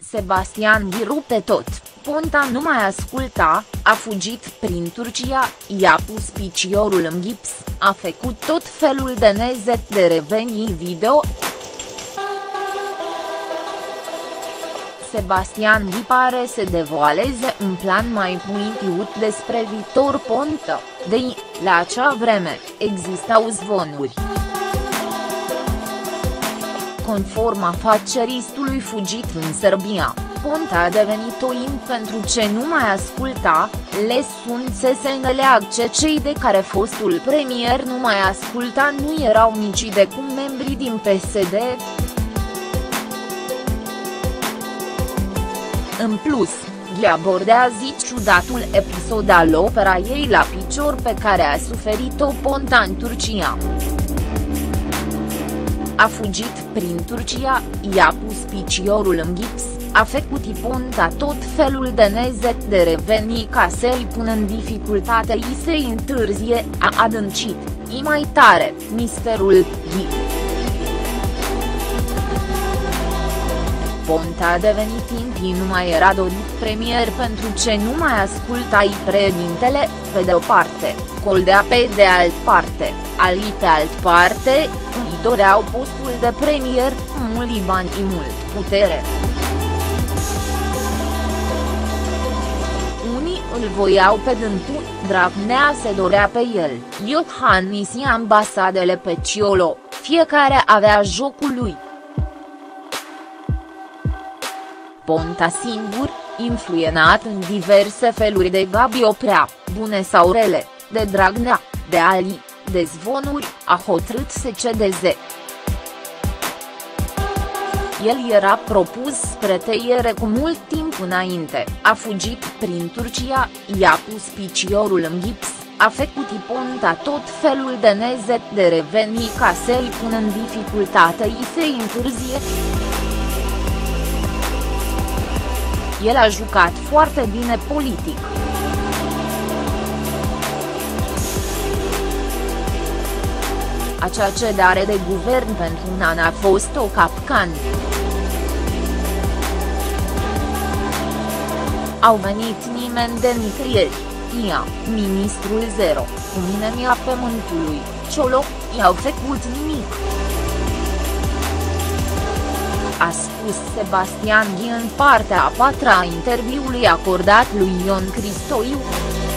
Sebastian Ghi rupe tot, Ponta nu mai asculta, a fugit prin Turcia, i-a pus piciorul în gips, a făcut tot felul de nezet de revenii video. Sebastian Ghi pare să devoaleze un plan mai puitiut despre Victor Ponta, deși, la acea vreme, existau zvonuri. Conform afaceristului fugit în Serbia, Ponta a devenit oin pentru ce nu mai asculta, lăsând să se înțeleagă cei de care fostul premier nu mai asculta nu erau nici de cum membrii din PSD. În plus, Ghi abordează ciudatul episod al opera ei la picior pe care a suferit-o Ponta în Turcia. A fugit prin Turcia, i-a pus piciorul în gips, a făcut Ponta tot felul de nezet de revenii ca să-i pună în dificultate i se întârzie, a adâncit, i mai tare, misterul Ghi. Ponta a devenit timp nu mai era dorit premier pentru ce nu mai asculta-i președintele, pe de o parte, Coldea pe de altă parte, alii pe altă parte, unii doreau postul de premier, mulți bani și mult putere. Unii îl voiau pe dântul, Dragnea se dorea pe el, Iohannis și ambasadele pe Ciolo, fiecare avea jocul lui. Ponta singur, influenat în diverse feluri de Gabi Oprea, bune sau rele, de Dragnea, de Ali, de zvonuri, a hotărât să cedeze. El era propus spre tăiere cu mult timp înainte, a fugit prin Turcia, i-a pus piciorul în gips, a făcut Ponta tot felul de nezet de revenii ca să-i pună în dificultate i se întârzie. El a jucat foarte bine politic. Acea cedare de guvern pentru un an a fost o capcană. Au venit nimeni de nicăieri, ia, ministrul zero, cu mine mi-a pământului, Ciolo, i-au făcut nimic. A spus Sebastian Ghi în partea a patra a interviului acordat lui Ion Cristoiu.